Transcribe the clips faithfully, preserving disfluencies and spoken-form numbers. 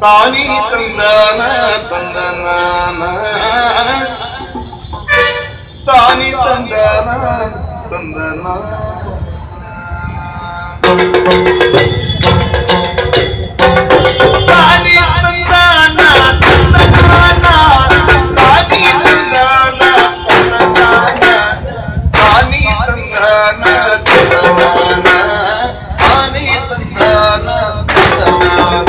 ತಾನಿ ತಂದನ ತಂದನಾನ ತಾನಿ ತಂದನ ತಂದನ ತಾನಿ ತಂದನ ತಂದನಾನ ತಾನಿ ತಂದನ ತಂದನಾನ ತಾನಿ ತಂದನ ತಂದನಾನ ತಾನಿ ತಂದನ ತಂದನಾನ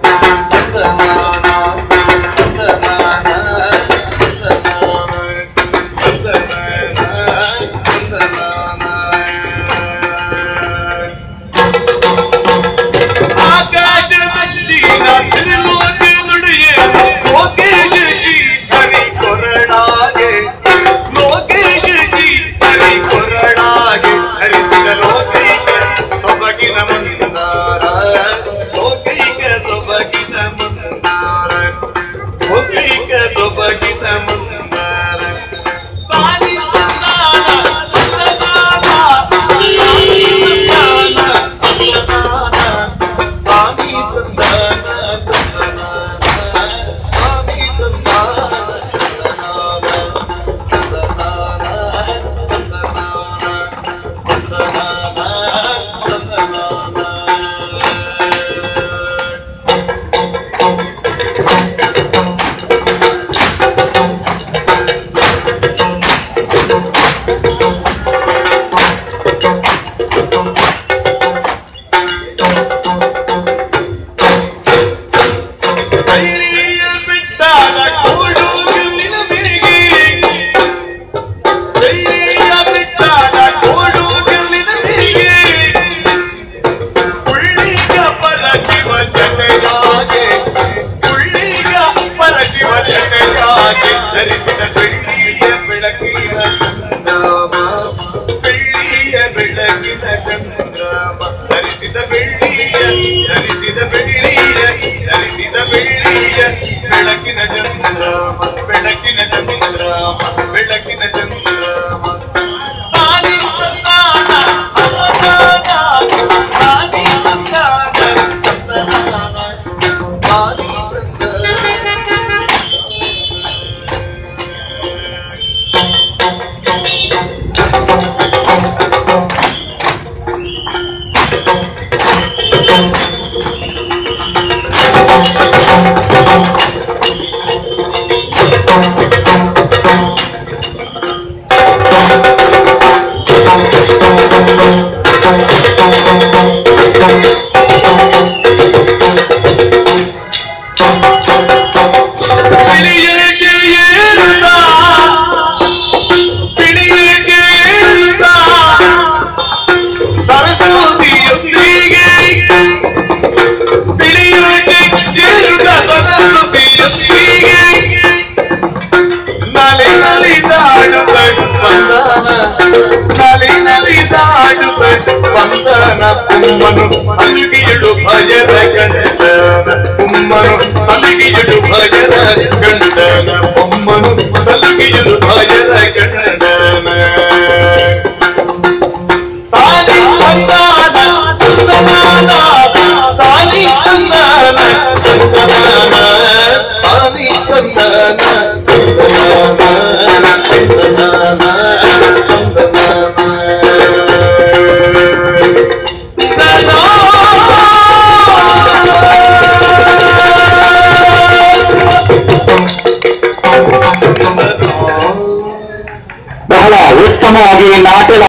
ಬೆಳಕಿನ ಚಂದ್ರಮ ಬೆಳಕಿನ ಚಂದ್ರಮ ಬೆಳಕಿನ ಚಂದ್ರಮ ತಾನಿ ತಂದಾನ ತಾನಿ ತಂದಾನ ತಾನಿ ಉಮ್ಮನು ಸಲಿಗೆಯಳು ಭಜನ ಗಂಟನ ಉಮ್ಮನು ಸಲಿಗೆಯಳು ಭಜನ ಗಂಟನ ಉಮ್ಮನು ಸಲಿಗೆಯಳು ಭಜನ ಗಂಟನ ತಾನಿ ತಂದಾನ ತಂದನಾನ ತಾನಿ ತಂದಾನ ತಂದನಾನ ತಾನಿ ತಂದಾನ ತಂದನಾನ ತಂದನಾನ ಬಹಳ ಉತ್ತಮವಾಗಿ ನಾಟ್ಯ